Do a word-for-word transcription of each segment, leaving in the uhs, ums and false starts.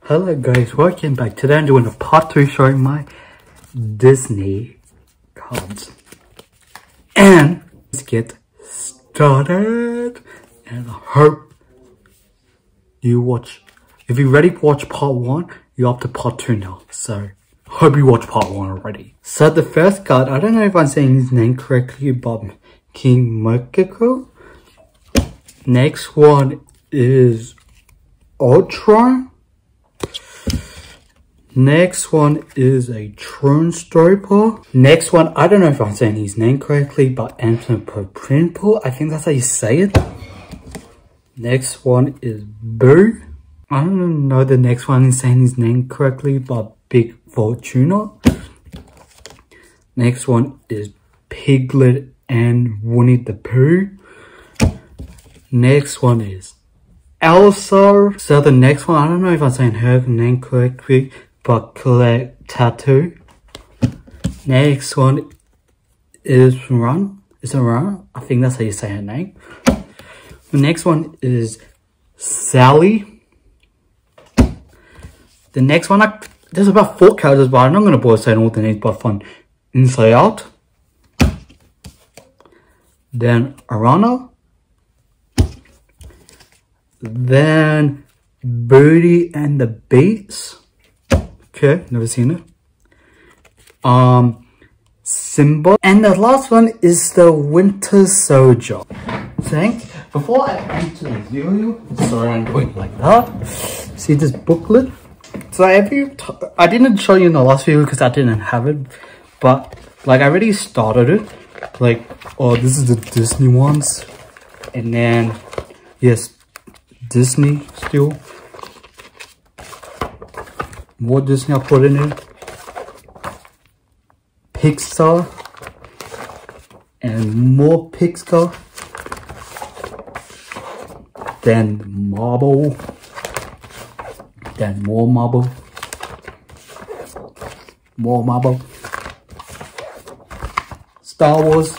Hello guys, welcome back. Today I'm doing a part two showing my Disney cards. And let's get started. And I hope you watch. If you're ready to watch part one, you're up to part two now. So hope you watch part one already. So the first card, I don't know if I'm saying his name correctly, but King Mokoko. Next one is Ultron. Next one is a Tron Storper. Next one, I don't know if I'm saying his name correctly, but Anthony Poprimple. I think that's how you say it. Next one is Boo. I don't know the next one is saying his name correctly, but Big Fortuna. Next one is Piglet and Winnie the Pooh. Next one is Elsa. So the next one, I don't know if I'm saying her name correctly, but Colette Tattoo. Next one is Run. Is it Run? I think that's how you say her name. The next one is Sally. The next one, I, there's about four characters, but I'm not going to bother saying all the names, but fun. Inside Out. Then Arana. Then Booty and the Beats. Okay, never seen it. Um, Simba. And the last one is the Winter Soldier. Thanks. Before I enter the video, sorry I'm doing like that. See this booklet? So have you t I didn't show you in the last video because I didn't have it. But like I already started it. Like, oh, this is the Disney ones. And then, yes, Disney still. More Disney I put in it. Pixar. And more Pixar. Then Marvel. Then more Marvel. More Marvel. Star Wars.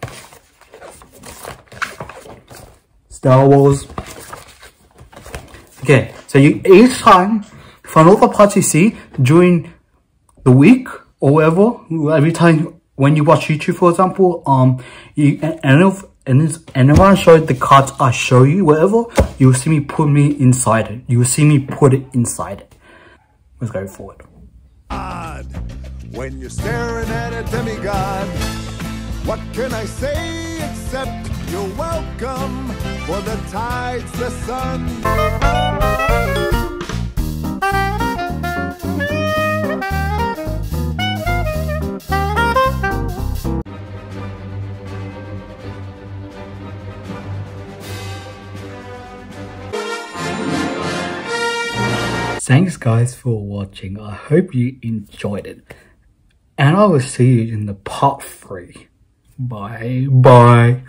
Star Wars. Okay, so you each time, from all the parts you see during the week or whatever, every time when you watch YouTube, for example, um, you and and if and, this, and if I show the cards I show you, whatever, you will see me put me inside it. You will see me put it inside it. Let's go forward. When you're staring at a demigod, what can I say except you're welcome for the tides, the sun. Thanks guys for watching. I hope you enjoyed it. And I will see you in the part three. Bye bye.